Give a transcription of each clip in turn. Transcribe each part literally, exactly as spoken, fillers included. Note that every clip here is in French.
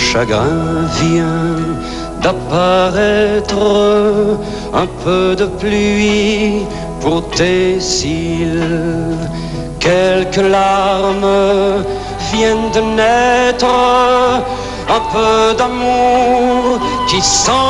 chagrin vient d'apparaître, un peu de pluie pour tes cils, quelques larmes viennent de naître, un peu d'amour qui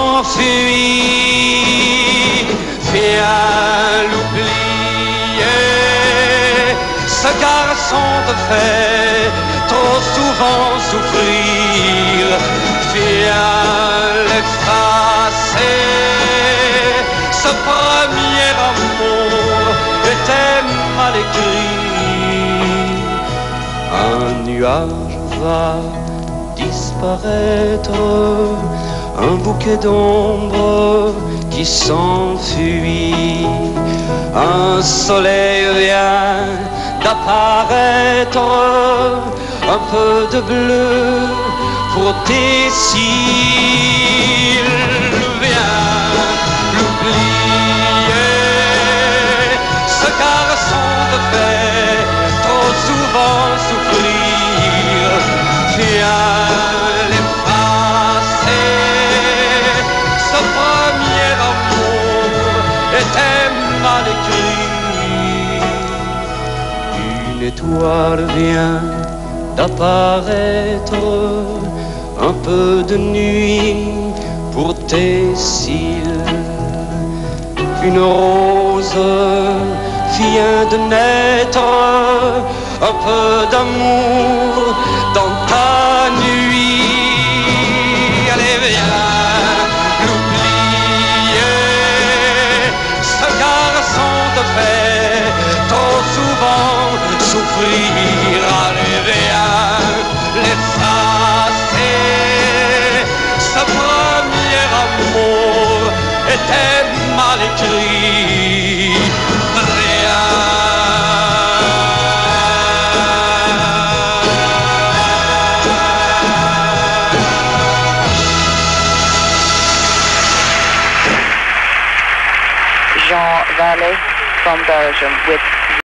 s'enfuit. Viens l'oublier, ce garçon te fait trop souvent souffrir. Viens l'effacer, ce premier amour était mal écrit. Un nuage va disparaître, un bouquet d'ombre qui s'enfuit. Un soleil vient d'apparaître, un peu de bleu pour tes cils. Viens l'oublier, ce garçon te fait trop souvent souffrir. Viens l'effacer, ce premier amour était mal écrit. Une étoile vient d'apparaître, un peu de nuit pour tes cils. Une rose vient de naître, un peu d'amour dans ta nuit. Allez, viens l'oublier, ce garçon te fait trop souvent souffrir. Allez, viens l'effacer, ce premier amour était mal écrit. Jean Vallée from Belgium with